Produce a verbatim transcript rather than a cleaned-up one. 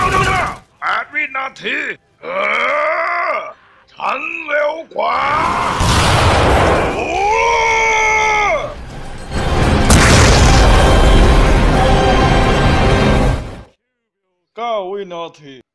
no no no แปดวินาทีเออฉันเร็วกว่าโอ้เก้าวินาที